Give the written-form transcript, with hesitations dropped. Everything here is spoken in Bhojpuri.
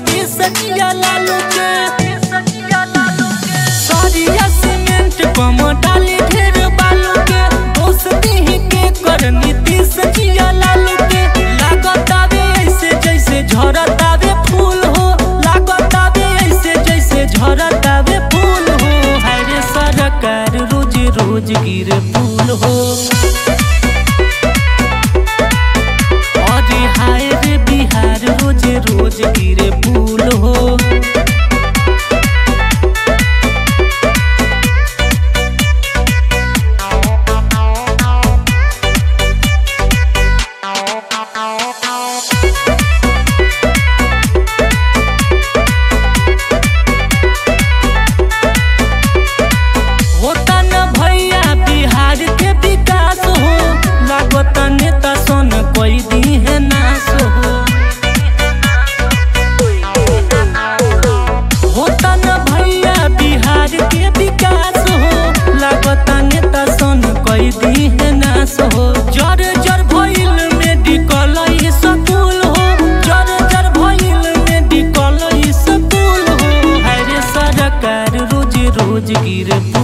नीतीश जिया लालू के सरिया सीमेंट कम डाली ढेर बालू के दोस्ती ही के कर नीतीश जिया लालू के लागत आवे ऐसे जैसे झरत आवे फूल हो लागत आवे ऐसे जैसे झरत आवे फूल हो हरे सरकार रोज रोज गिरे फूल हो अरे हाय रे बिहार रोज रोज गिरे फूल हो नेता सोन कोई दी है नास होता न भैया बिहार के विकास हो लागता नेता सोन कोई दी है नास हो जर जर भइल मेडिकल स्कूल हो जर जर भइल मेडिकल स्कूल हो हरे सरकार रोज रोज गिरे